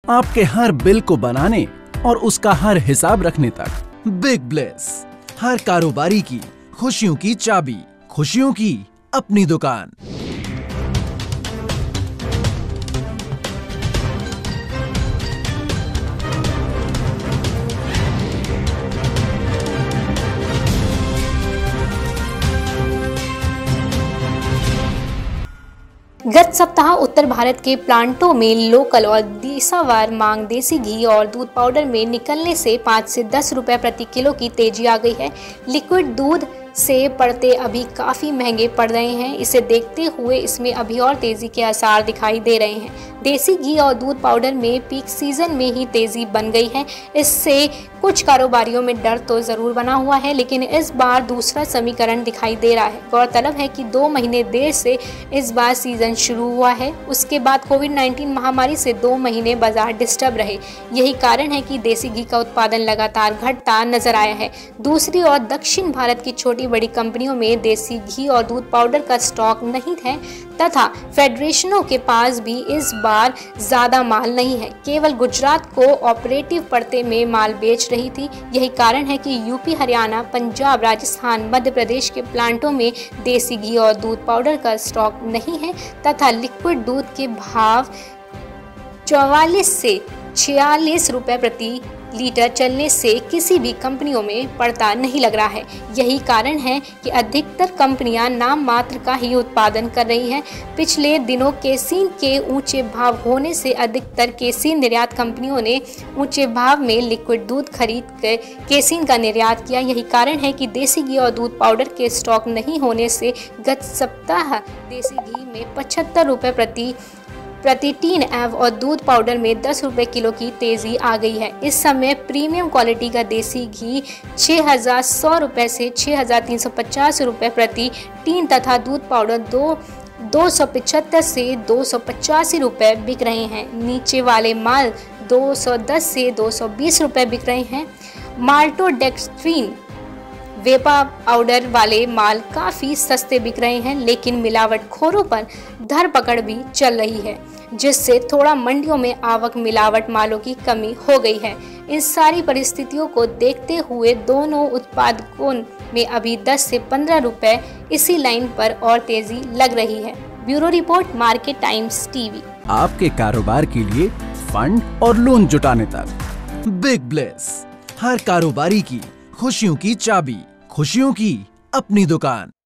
आपके हर बिल को बनाने और उसका हर हिसाब रखने तक। बिग ब्लेस, हर कारोबारी की खुशियों की चाबी, खुशियों की अपनी दुकान। गत सप्ताह उत्तर भारत के प्लांटों में लोकल और दिशावार मांग देसी घी और दूध पाउडर में निकलने से 5 से 10 रुपए प्रति किलो की तेजी आ गई है। लिक्विड दूध से पड़ते अभी काफ़ी महंगे पड़ रहे हैं। इसे देखते हुए इसमें अभी और तेज़ी के आसार दिखाई दे रहे हैं। देसी घी और दूध पाउडर में पीक सीजन में ही तेज़ी बन गई है। इससे कुछ कारोबारियों में डर तो ज़रूर बना हुआ है, लेकिन इस बार दूसरा समीकरण दिखाई दे रहा है। गौरतलब है कि 2 महीने देर से इस बार सीजन शुरू हुआ है। उसके बाद कोविड-19 महामारी से 2 महीने बाजार डिस्टर्ब रहे। यही कारण है कि देसी घी का उत्पादन लगातार घटता नजर आया है। दूसरी ओर दक्षिण भारत की छोटी बड़ी कंपनियों में देसी घी और दूध पाउडर का स्टॉक नहीं है तथा फेडरेशनों के पास भी इस बार ज्यादा माल नहीं है। केवल गुजरात को ऑपरेटिव पड़ते में माल बेच रही थी। यही कारण है कि यूपी, हरियाणा, पंजाब, राजस्थान, मध्य प्रदेश के प्लांटों में देसी घी और दूध पाउडर का स्टॉक नहीं है तथा लिक्विड दूध के भाव 44 से 46 रुपए प्रति लीटर चलने से किसी भी कंपनियों में पड़ता नहीं लग रहा है। यही कारण है कि अधिकतर कंपनियां नाम मात्र का ही उत्पादन कर रही हैं। पिछले दिनों केसीन के ऊंचे भाव होने से अधिकतर केसीन निर्यात कंपनियों ने ऊंचे भाव में लिक्विड दूध खरीद कर केसीन का निर्यात किया। यही कारण है कि देसी घी और दूध पाउडर के स्टॉक नहीं होने से गत सप्ताह देसी घी में 75 रुपए प्रति टीन एव और दूध पाउडर में 10 रुपए किलो की तेजी आ गई है। इस समय प्रीमियम क्वालिटी का देसी घी 6,100 रुपए से 6,350 रुपए प्रति टीन तथा दूध पाउडर 275 से 285 रुपए बिक रहे हैं। नीचे वाले माल 210 से 220 रुपए बिक रहे हैं। माल्टोडेक्स्ट्रीन वेपा पाउडर वाले माल काफ़ी सस्ते बिक रहे हैं, लेकिन मिलावटखोरों पर धरपकड़ भी चल रही है, जिससे थोड़ा मंडियों में आवक मिलावट मालों की कमी हो गई है। इन सारी परिस्थितियों को देखते हुए दोनों उत्पादकों में अभी 10 से 15 रुपए इसी लाइन पर और तेजी लग रही है। Bureau report, market times TV. आपके कारोबार के लिए फंड और लोन जुटाने तक। बिग ब्लेस, हर कारोबारी की खुशियों की चाबी, खुशियों की अपनी दुकान।